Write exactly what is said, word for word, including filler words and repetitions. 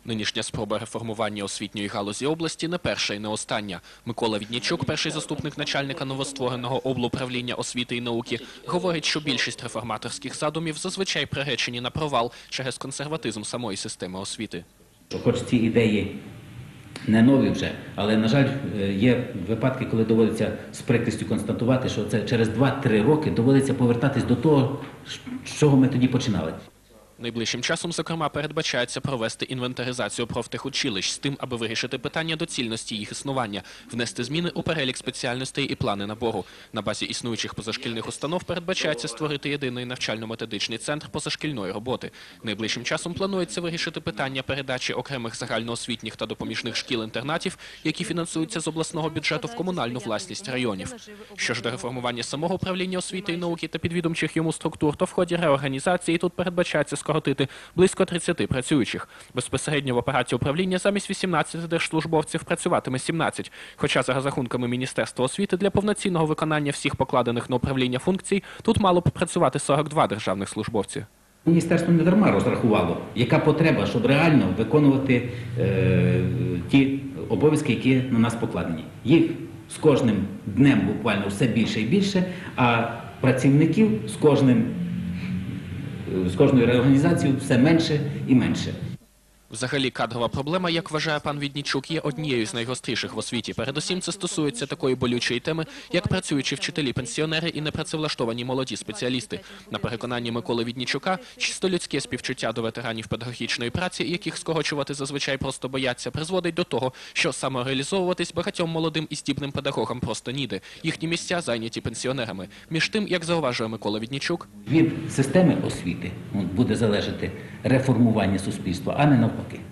Нинішня спроба реформування освітньої галузі області не перша і не остання. Микола Віднічук, перший заступник начальника новоствореного облуправління освіти і науки, говорить, що більшість реформаторських задумів зазвичай приречені на провал через консерватизм самої системи освіти. Хоч ці ідеї не нові вже, але, на жаль, є випадки, коли доводиться з прикрістю констатувати, що це через два-три роки доводиться повертатись до того, з чого ми тоді починали. Найближчим часом, зокрема, передбачається провести інвентаризацію профтехучилищ з тим, аби вирішити питання доцільності їх існування, внести зміни у перелік спеціальностей і плани набору. На базі існуючих позашкільних установ передбачається створити єдиний навчально-методичний центр позашкільної роботи. Найближчим часом планується вирішити питання передачі окремих загальноосвітніх та допоміжних шкіл-інтернатів, які фінансуються з обласного бюджету, в комунальну власність районів. Що ж до реформування самого управління освіти і науки та підвідомчих йому структур, то в ході реорганізації тут передбачається скоротити близько тридцяти працюючих. Безпосередньо в апараті управління замість вісімнадцяти держслужбовців працюватиме сімнадцять. Хоча за розрахунками Міністерства освіти для повноцінного виконання всіх покладених на управління функцій тут мало б працювати сорок два державних службовці. Міністерство не дарма розрахувало, яка потреба, щоб реально виконувати е, ті обов'язки, які на нас покладені. Їх з кожним днем буквально все більше і більше, а працівників з кожним з кожною реорганізацією все менше і менше. Взагалі, кадрова проблема, як вважає пан Віднічук, є однією з найгостріших в освіті. Передусім, це стосується такої болючої теми, як працюючі вчителі-пенсіонери і непрацевлаштовані молоді спеціалісти. На переконанні Миколи Віднічука, чисто людське співчуття до ветеранів педагогічної праці, яких скорочувати зазвичай просто бояться, призводить до того, що самореалізовуватись багатьом молодим і здібним педагогам просто ніде. Їхні місця зайняті пенсіонерами. Між тим, як зауважує Микола Віднічук, від системи освіти буде залежати реформування суспільства, а не навпаки.